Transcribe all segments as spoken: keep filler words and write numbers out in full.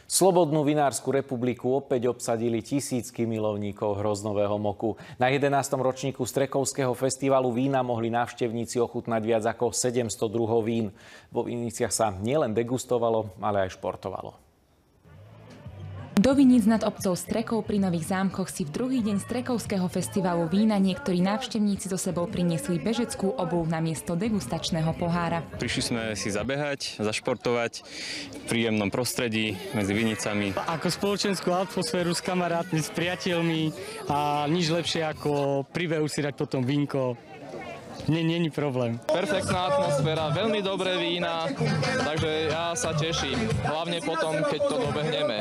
Slobodnú vinársku republiku opäť obsadili tisícky milovníkov hroznového moku. Na jedenástom ročníku Strekovského festivalu vína mohli návštevníci ochutnať viac ako sedemsto druhov vín. Vo viniciach sa nielen degustovalo, ale aj športovalo. Do viníc nad obcov Strekov pri Nových Zámkoch si v druhý deň Strekovského festivalu vína niektorí návštevníci so sebou priniesli bežeckú obuv namiesto degustačného pohára. Prišli sme si zabehať, zašportovať v príjemnom prostredí medzi vinicami. Ako spoločenskú atmosféru s kamarátmi, s priateľmi a nič lepšie ako pri behu si dať potom vínko. Nie, nie je problém. Perfektná atmosféra, veľmi dobré vína, takže ja sa teším. Hlavne potom, keď to dobehneme.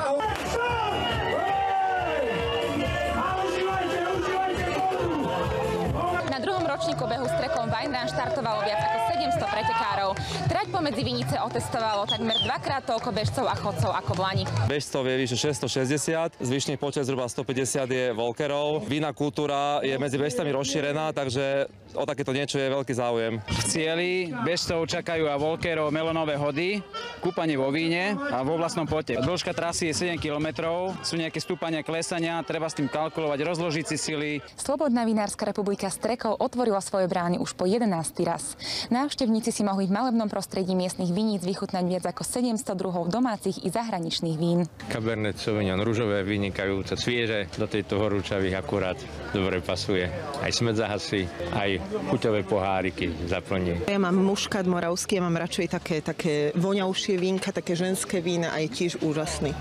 Na druhom ročníku behu Strekom Wine Run štartovalo viac ako sedemsto pretekárov. Trať pomedzi Vinice otestovalo takmer dvakrát toľko bežcov a chodcov ako v lani. Bežcov je vyše šesťstošesťdesiat, zvyšný počet zhruba stopäťdesiat je walkerov. Vína kultúra je medzi bežcami rozšírená, takže o takéto niečo je veľký záujem. V cieli bežcov čakajú a walkerov melónové hody, kúpanie vo víne a vo vlastnom pote. Dĺžka trasy je sedem kilometrov, sú nejaké stúpania, klesania, treba s tým kalkulovať, rozložiť si sily. Slobodná vinárska republika Strekov otvorila svoje brány už po jedenásty raz. Návštevníci si mohli v malebnom prostredí miestnych viníc vychutnať viac ako sedemsto druhov domácich i zahraničných vín. Cabernet Sauvignon, ružové, vynikajúce, svieže, do tejto horúčavých akurát dobre pasuje. Aj smäd zahasí, aj chuťové poháriky zaplní. Ja mám muškát moravský, ja mám radšej také, také voňavšie vínka, také ženské vína a je tiež úžasný.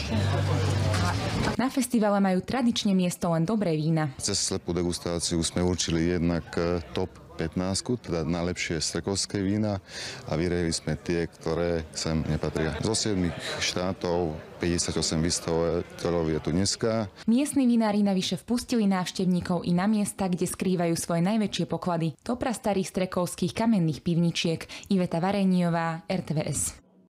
Na festivale majú tradične miesto len dobré vína. Cez slepú degustáciu sme určili jednak top pätnásť, teda najlepšie strekovské vína a vyrejeli sme tie, ktoré sem nepatria. Zo siedmich štátov päťdesiatosem výstaviteľov je tu dneska. Miestni vinári navyše vpustili návštevníkov i na miesta, kde skrývajú svoje najväčšie poklady. To prastarých strekovských kamenných pivničiek. Iveta Vareniová, er té vé es.